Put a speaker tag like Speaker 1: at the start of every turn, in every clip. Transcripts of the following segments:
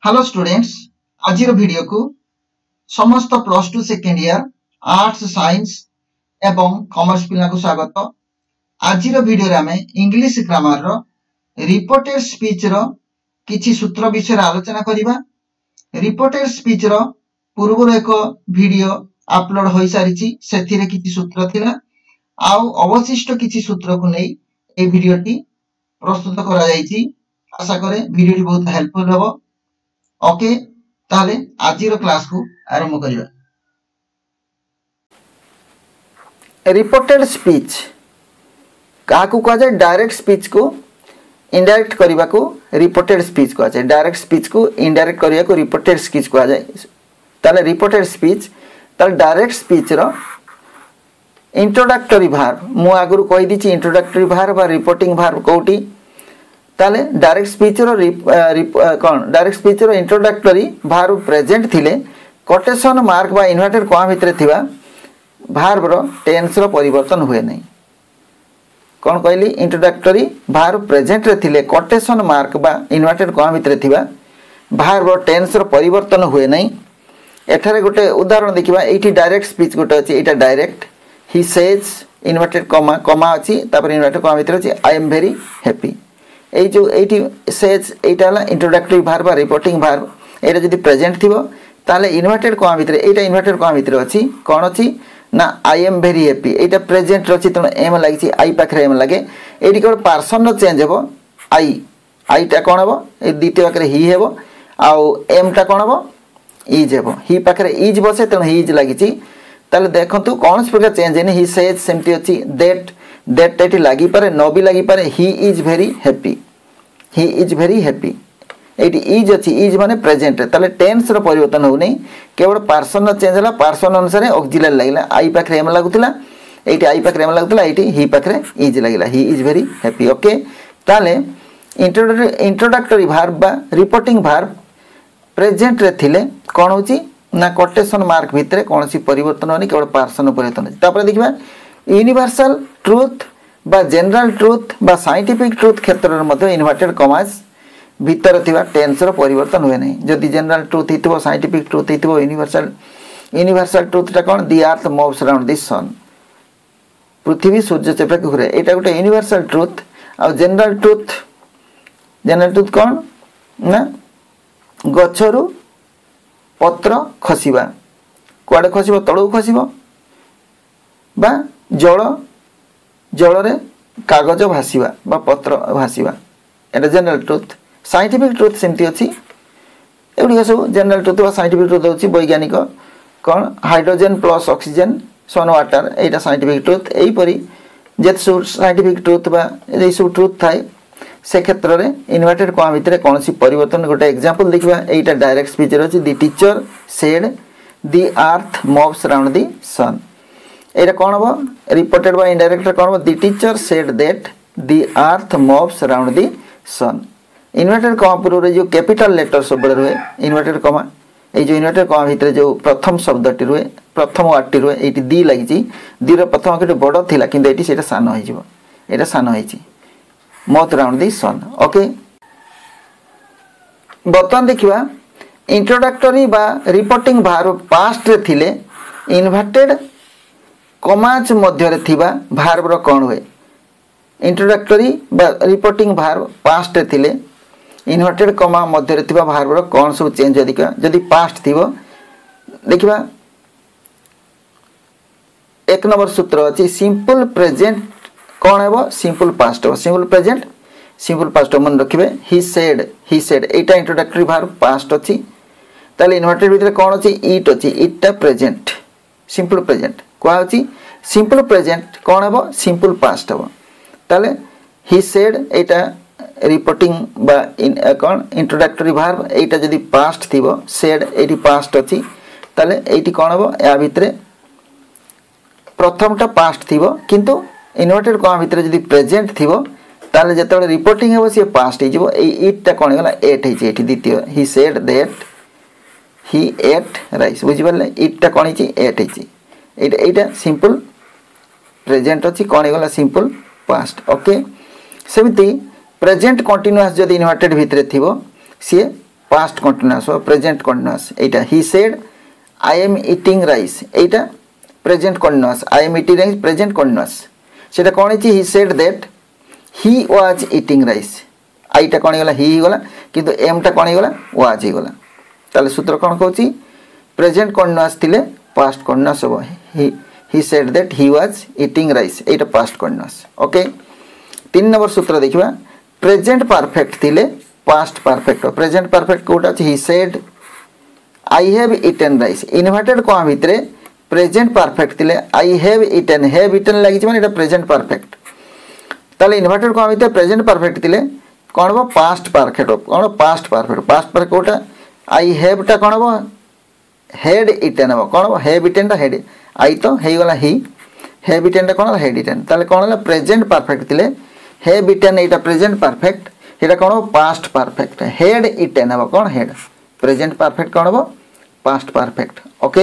Speaker 1: Hello students, आज video को समस्त plus two second year arts science एवं कॉमर्स पिला को स्वागत। आज वीडियो रे आमे इंग्लिश ग्रामर रो रिपोर्टेड स्पीच रो किछि सूत्र विषय आलोचना करिबा। रिपोर्टेड स्पीच रो पूर्व एक वीडियो अपलोड होई सारिछि, सेथिरे किछि सूत्र थिला आउ अवशिष्ट किछि सूत्र को नै ए वीडियोटी प्रस्तुत करा जायछि। आशा करे वीडियोटी बहुत हेल्पफुल होबो। ओके, ताले आजिरो क्लास को आरंभ करिबा। रिपोर्टेड स्पीच काकू कह जाए डायरेक्ट स्पीच को इनडायरेक्ट करबा को रिपोर्टेड स्पीच कह जाए। डायरेक्ट स्पीच को इनडायरेक्ट करबा को रिपोर्टेड स्पीच कह जाए। ताले रिपोर्टेड स्पीच ताले डायरेक्ट स्पीच रो इंट्रोडक्टरी भार्ब मु आगुरु कहि दिछि। इंट्रोडक्टरी भार्ब बा रिपोर्टिंग भार्ब कोठी ताले डायरेक्ट स्पीच रो कोन डायरेक्ट स्पीच रो इंट्रोडक्टरी भार्ब प्रेजेंट थिले कोटेशन मार्क बा इन्वर्टेड कॉमा भितरे थिबा भार्ब रो टेंस रो परिवर्तन हुए नहीं। कोन कहली इंट्रोडक्टरी भार्ब प्रेजेंट रे थिले कोटेशन मार्क बा इन्वर्टेड कॉमा भितरे थिबा भार्ब रो टेंस रो परिवर्तन हुए नहीं। एठारे गोटे उदाहरण देखिबा। एठी डायरेक्ट स्पीच गोटे अछि, एटा direct he says inverted comma comma अछि तापर इन्वर्टेड कॉमा भितरे अछि आई एम वेरी हैप्पी। ए जो एटी सेज एटा ला इंट्रोडक्टरी भार्ब रिपोर्टिंग भार्ब एटा जदी प्रेजेंट थिबो ताले इन्वर्टेड कॉमा भितरे एटा इन्वर्टेड कॉमा भितरे अछि कोन अछि ना आई एम वेरी हैप्पी। एटा प्रेजेंट रछि त एम लागिछि आई पाखरे एम लागे। एटी कोन पर्सन चेंज हेबो आई टा कोन हेबो ए द्वितीय पाखरे ही हेबो आउ एम टा कोन हेबो इज हेबो। ही पाखरे इज बसे त ही इज लागिछि। ताले देखंतु कोन प्रकार चेंज हेने ही सेज सेमति अछि दैट एटी लागि पारे न भी लागि पारे। He is very happy, he is very happy. एटी इज अछि, इज माने प्रेजेंट ताले टेंस रो परिवर्तन हो नै, केवल पर्सन चेंज हला। पर्सन अनुसार ऑक्सिलरी लागिला। आई पाखरे एम लागुतिला, एटी आई पाखरे एम लागुतिला, एटी ही पाखरे इज लागिला। He is very happy. Okay, ताले इंट्रोडक्टरी भार्ब बा रिपोर्टिंग भार्ब प्रेजेंट रे थिले कोन होची ना कोटेशन मार्क भितरे कोनसी परिवर्तन होनी, केवल पर्सन परिवर्तन होची। तापर देखिबा यूनिवर्सल ट्रुथ बा जनरल ट्रुथ बा साइंटिफिक ट्रुथ क्षेत्र रे मध्ये इन्वर्टेड कॉमास भीतर थिबा टेंस रो परिवर्तन हुए नहीं। जदि जनरल ट्रुथ हितबो साइंटिफिक ट्रुथ हितबो यूनिवर्सल ट्रुथ टा कोन the earth moves around the sun, पृथ्वी सूर्य चेपे घुरे। एटा गोटे यूनिवर्सल ट्रुथ। आ जनरल ट्रुथ कोन ना गछरु पत्र खसिबा, कुआडे खसिबो तळु खसिबो बा जल रे कागज भासीबा बा पत्र भासीबा, एटा जनरल ट्रुथ। साइंटिफिक ट्रुथ सेमती अछि। एउडी सब जनरल ट्रुथ बा साइंटिफिक ट्रुथ होछि वैज्ञानिक कोन हाइड्रोजन प्लस ऑक्सीजन सन वाटर, एटा साइंटिफिक ट्रुथ। एई परी जेत साइंटिफिक ट्रुथ बा एई सब ट्रुथ थाए से क्षेत्र रे इन्वर्टेड कॉमा भितरे कोनसी परिवर्तन। गोटे एग्जांपल देखिबा। एटा डायरेक्ट स्पीच रे अछि the teacher said the earth moves around the sun. एटा कोन हो रिपोर्टेड बा इनडायरेक्ट कोन हो the teacher said that the earth moves around the sun. Inverted comma पूर्व रे जो कैपिटल लेटर सब रहे इन्वर्टेड कॉमा, ए जो इन्वर्टेड कॉमा भितरे जो प्रथम शब्दटी रहे प्रथम वार्डटी रहे एटी दी लागिछि। दी रो प्रथम अक्षरटी बड़ थिला किंतु एटी सेटा सानो होई जिवो, एटा सानो होईछि moves around the sun. Okay, बर्तमान देखिबा इंट्रोडक्टरी बा रिपोर्टिंग भार्ब पास्ट रे थिले इन्वर्टेड कॉमाज मध्य रे थिबा भार्ब रो कोन होय। इंट्रोडक्टरी बा रिपोर्टिंग भार्ब पास्ट रे थिले इन्वर्टेड कॉमा मध्य रे थिबा भार्ब रो कोन सब चेंज अधिका जदि पास्ट थिबो। देखिबा एक नंबर सूत्र अछि सिंपल प्रेजेंट कोन हेबो सिंपल पास्ट हो। सिंपल प्रेजेंट सिंपल पास्ट मन रखिबे। ही सेड एटा इंट्रोडक्टरी भार्ब पास्ट अछि। ताले इन्वर्टेड भितरे कोन अछि इट अछि, इटटा प्रेजेंट सिंपल प्रेजेंट कोआ अछि सिंपल प्रेजेंट कोन हेबो सिंपल पास्ट हेबो। ताले ही सेड एटा रिपोर्टिंग बा कोन इंट्रोडक्टरी भार्ब एटा जदि पास्ट थिबो सेड एटी पास्ट अछि ताले एटी कोन हेबो या भितरे प्रथमटा पास्ट थिबो किंतु इन्वर्टेड कॉमा भितरे जदि प्रेजेंट थिबो ताले जेतबे रिपोर्टिंग हेबो से पास्ट हे जिवो। ए इट टा कोन गला एट हे जे एटी द्वितीय he said that he ate rice बुझि परले। इट टा कोन हे एट हे एटा सिंपल प्रेजेंट अछि कोन गला सिंपल पास्ट। ओके, सेमिति प्रेजेंट कंटीन्यूअस जदि इन्वर्टेड भितरे थिबो से पास्ट कंटीन्यूअस प्रेजेंट कंटीन्यूअस एटा he said I am eating rice एटा present continuous I am eating rice present continuous सेटा कोन अछि he said that he was eating rice आईटा कोन गला ही गला किंतु एम टा कोन गला वाज ही गला ताले सूत्र कोन कहउची प्रेजेंट कंटीन्यूअस थिले पास्ट कंटीन्यूअस हो he said that he was eating rice एटा पास्ट कंटीन्यूअस ओके 3 नंबर सूत्र देखिबा प्रेजेंट परफेक्ट थिले पास्ट परफेक्ट प्रेजेंट परफेक्ट कोटा अछि he said I have eaten rice inverted comma भितरे प्रेजेंट परफेक्ट थिले I have eaten लागि माने एटा प्रेजेंट परफेक्ट ताले इन्वर्टेड कोमा भितरे प्रेजेंट परफेक्ट थिले कोन बो पास्ट परफेक्ट कोन past perfect Kota I have टा कोन बो had eaten हो कोन बो have eaten टा had आई तो हे गला ही have eaten टा कोन had eaten ताले कोन ला प्रेजेंट परफेक्ट थिले have eaten एटा प्रेजेंट परफेक्ट एटा कोन पास्ट परफेक्ट had eaten हो कोन had प्रेजेंट परफेक्ट कोन हो पास्ट परफेक्ट ओके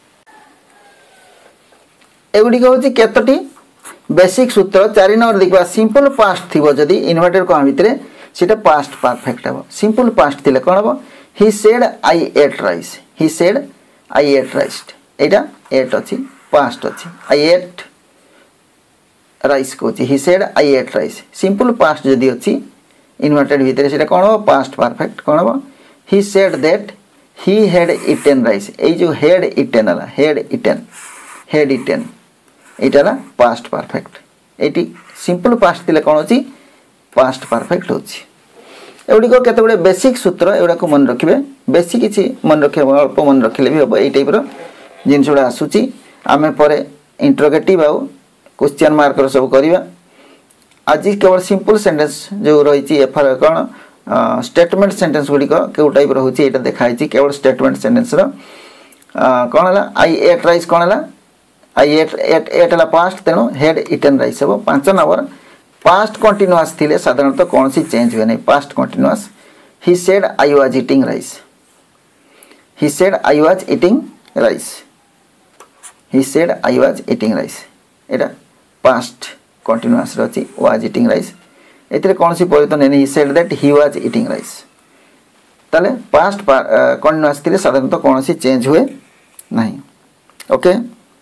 Speaker 1: एगुडी कहउची केतटी बेसिक सूत्र 4 नंबर देखबा सिंपल पास्ट थिबो जदी इन्वर्टेड कोमा भितरे सेटा पास्ट परफेक्ट हो सिंपल पास्ट थिले कोन हो he said I ate rice he said I ate rice एटा ate अछि पास्ट अछि I ate rice कोची he said I ate rice simple past जदी अछि इन्वर्टेड भितरे सेटा कोन हो पास्ट परफेक्ट कोन हो he said that he had eaten rice ए जो had eaten वाला had eaten एटा ला पास्ट परफेक्ट एटी सिंपल पास्ट थिले कोन अछि पास्ट परफेक्ट होछि एवडी को केते बडे बेसिक सूत्र एवडा को मन रखिबे बेसिक किछि मन रखे अल्प मन रखिले भी हो एई टाइप रो जिनसोडा आसुची आमे परे इंटरोगेटिव आउ क्वेश्चन मार्क रो सब करिवा आज केवल सिंपल सेंटेंस जो रहिची एफर कोन स्टेटमेंट सेंटेंस गुडी को केउ टाइप रो होची एटा देखाइची केवल स्टेटमेंट सेंटेंस रो कोन हला आई एट राइस कोन हला आई एट ला पास्ट तेनो हेड ईटन राइस हो 5 नंबर पास्ट कंटीन्यूअस थिले साधारणतः कौन सी चेंज हुए नहीं past continuous he said I was eating rice he said I was eating rice he said I was eating rice एटा पास्ट कंटीन्यूअस रची was eating rice एतरे कौन सी परिवर्तन नहीं he said that he was eating rice ताले past continuous थिले साधारणतः कौन सी चेंज हुए नहीं ओके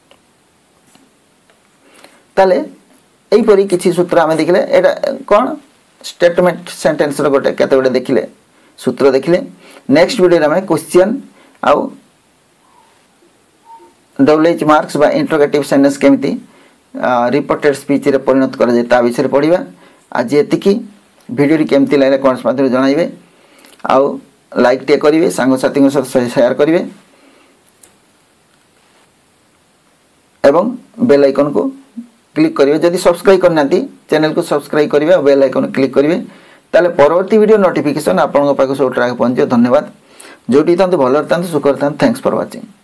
Speaker 1: ताले एई परी किछि सूत्र आमे देखिले एटा कोन स्टेटमेंट सेंटेंस रो गोटे केते गोटे देखिले सूत्र देखिले नेक्स्ट वीडियो रे आमे क्वेश्चन आउ डबल मार्क्स बा इंटरोगेटिव सेंटेंस केमिति रिपोर्टेड स्पीच रे परिणत करा जे ता विषय रे पढिबा आज एतिकी वीडियो रे केमिति लागले कमेंट्स माध्यम जणाइबे आउ लाइक टे करिवे संग साथी को साथ शेयर करिवे एवं बेल आइकन को क्लिक करिवे जदि सब्सक्राइब करनाती चैनल को सब्सक्राइब करिवे और बेल आइकन क्लिक करिवे ताले परवर्ती वीडियो नोटिफिकेशन आपन पाखो सब ट्रैक पहुंचे धन्यवाद जोटी तांतु भलर तांतु सुकर तांतु थैंक्स फॉर वाचिंग।